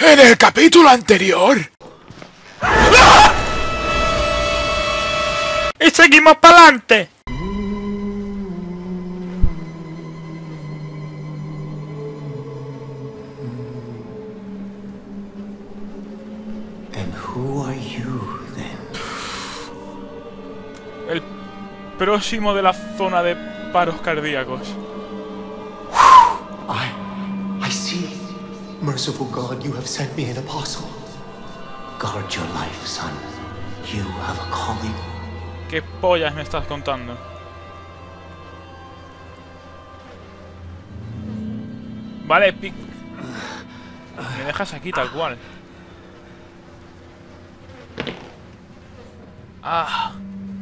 en el capítulo anterior. ¡Y seguimos para adelante! And who are you then? El próximo de la zona de paros cardíacos. I see. Merciful God, you have sent me an apostle. Guard your life, son. You have a calling. ¿Qué pollas me estás contando? Vale, me dejas aquí tal cual. Ah.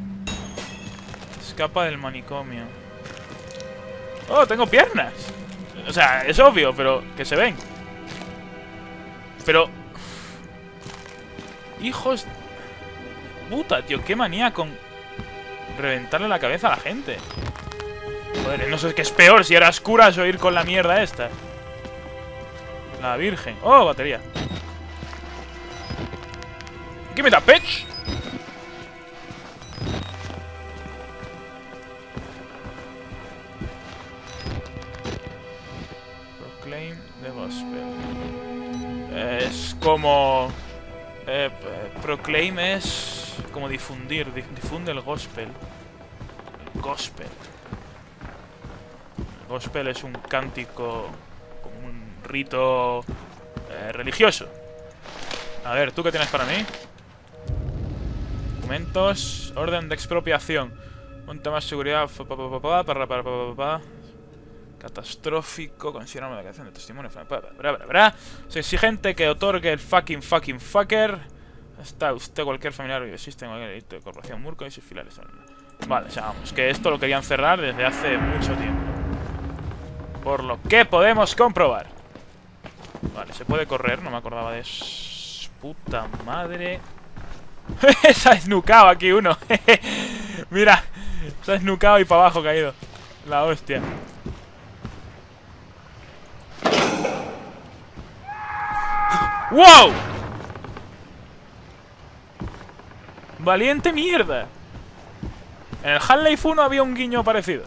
Escapa del manicomio. ¡Oh, tengo piernas! O sea, es obvio, pero que se ven. Pero... hijos... puta, tío, qué manía con reventarle la cabeza a la gente. Joder, no sé qué es peor, si eras curas o ir con la mierda esta. La virgen. Oh, batería. ¿Qué me da, bitch? Proclaim the gospel. Es como... proclaim es como difundir, difunde el gospel. El gospel. El gospel es un cántico, como un rito religioso. A ver, ¿tú qué tienes para mí? Documentos, orden de expropiación. Monta más seguridad. Catastrófico. Considera una declaración de testimonio. Se exigente que otorgue el fucking fucker. Está usted cualquier familiar que existe en cualquier delito de corporación Murko y sus filiales. Vale, o sea, vamos, que esto lo querían cerrar desde hace mucho tiempo. Por lo que podemos comprobar. Vale, se puede correr, no me acordaba de eso. Puta madre. Se ha snookado aquí uno. Mira, se ha snookado y para abajo caído. La hostia. ¡Wow! Valiente mierda. En el Half-Life 1 había un guiño parecido.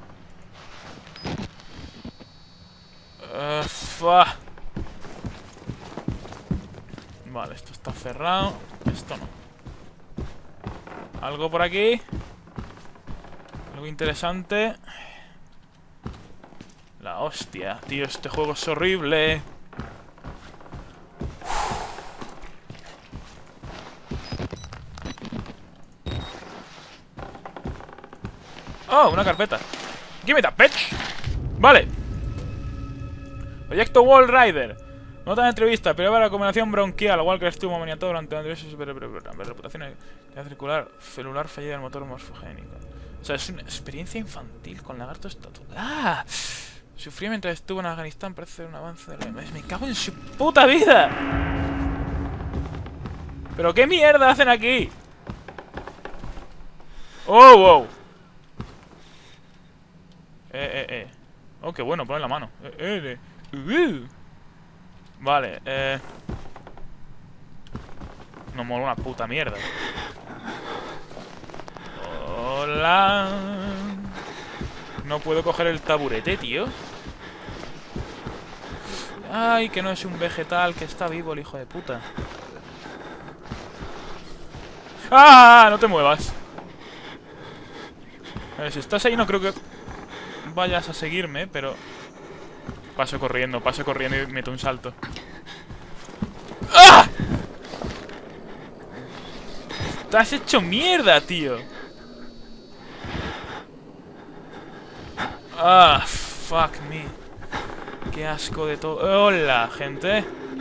Vale, esto está cerrado. Esto no. Algo por aquí. Algo interesante. La hostia, tío, este juego es horrible. Oh, una carpeta. Give me that bitch. Vale. Proyecto Wall Rider. Nota de entrevista. Prueba la combinación bronquial. Igual que el estómago maniatado durante la reputación de circular. Celular fallida del motor morfogénico. O sea, es una experiencia infantil con lagartos tatuados. ¡Ah! Sufrí mientras estuvo en Afganistán. Parece ser un avance de la... Me cago en su puta vida. ¿Pero qué mierda hacen aquí? ¡Oh, wow! Oh, qué bueno, ponen la mano. Vale, no mola una puta mierda. Hola. No puedo coger el taburete, tío. Ay, que no es un vegetal, que está vivo el hijo de puta. ¡Ah! No te muevas. A ver, si estás ahí no creo que vayas a seguirme, pero... paso corriendo y meto un salto. ¡Ah! Estás hecho mierda, tío. Ah, fuck me. Qué asco de todo. Hola, gente.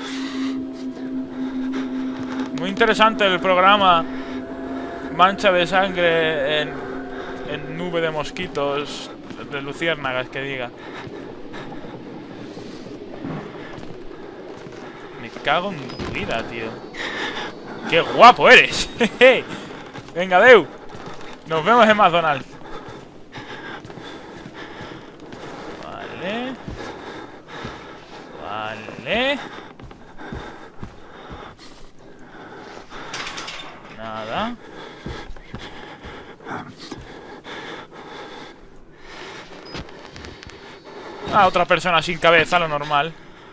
Muy interesante el programa. Mancha de sangre en nube de mosquitos. De luciérnagas, que diga. Me cago en tu vida, tío. ¡Qué guapo eres! Venga, Deu. Nos vemos en McDonald's. Vale. Vale. Ah, otra persona sin cabeza, lo normal.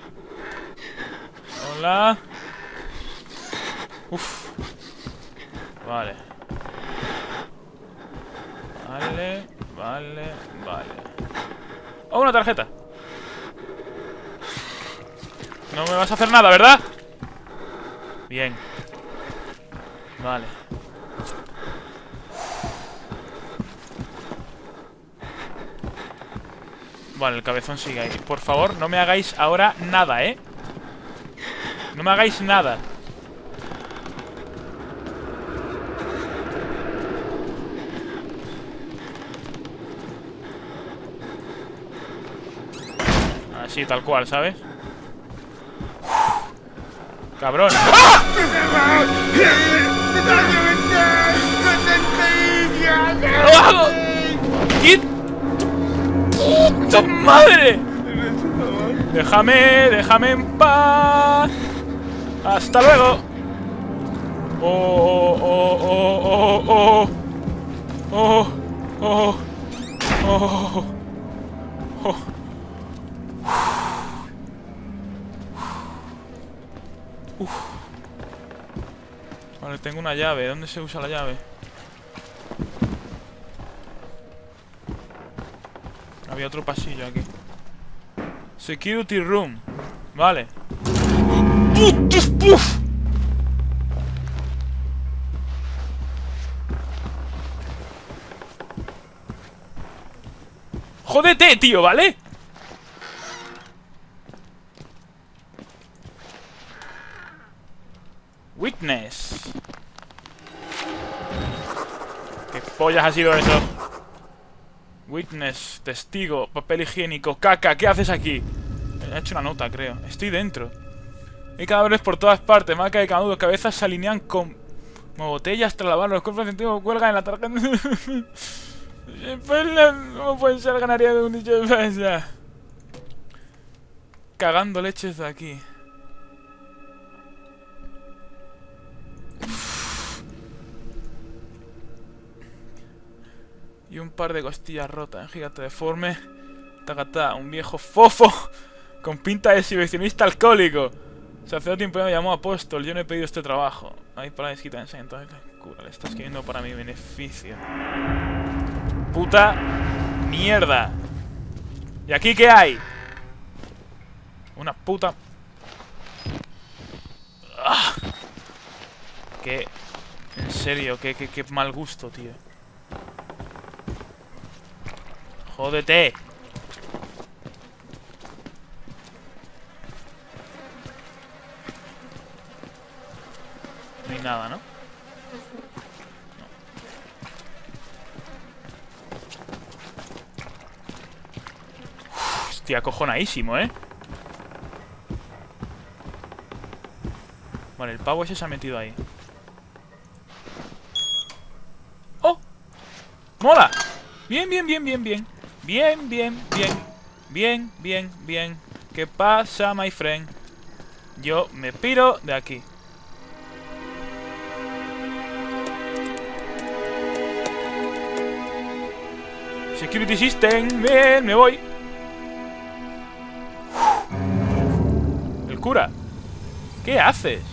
Hola. Uf. Vale. Vale, vale, vale. ¡Oh, una tarjeta! No me vas a hacer nada, ¿verdad? Bien. Vale. Vale, el cabezón sigue ahí. Por favor, no me hagáis ahora nada, ¿eh? No me hagáis nada. Así, tal cual, ¿sabes? ¡Cabrón! ¡Ah! ¡Ah! ¡Qué puta madre! Déjame en paz. Hasta luego. Oh, oh, oh, oh, oh, oh, oh, oh, oh. Uf. Vale, tengo una llave. ¿Dónde se usa la llave? Había otro pasillo aquí. Security room. Vale. ¡Puf, puf! ¡Jódete, tío! ¿Vale? Witness. ¿Qué pollas ha sido eso? Witness, testigo, papel higiénico, caca, ¿qué haces aquí? He hecho una nota, creo. Estoy dentro. Hay cadáveres por todas partes, marca de canudos, cabezas se alinean como botellas tras lavar, los cuerpos científicos cuelgan en la tarjeta. ¿Cómo puede ser ganaría de un dicho de defensa? Cagando leches de aquí. Y un par de costillas rotas, gigante deforme. Tacatá, un viejo fofo con pinta de exhibicionista alcohólico. Sacerdote imperial me llamó apóstol. Yo no he pedido este trabajo. Ahí para la desquita enseña. Entonces, cura, le está escribiendo para mi beneficio. Puta mierda. ¿Y aquí qué hay? Una puta... ¡Ah! Qué... En serio, qué mal gusto, tío. ¡Jódete! No hay nada, ¿no? Uf, hostia, acojonadísimo, ¿eh? Vale, el pavo ese se ha metido ahí. ¡Oh! ¡Mola! Bien, bien, bien, bien, bien. Bien, bien, bien. Bien, bien, bien. ¿Qué pasa, my friend? Yo me piro de aquí. Security system. Bien, me voy. El cura. ¿Qué haces?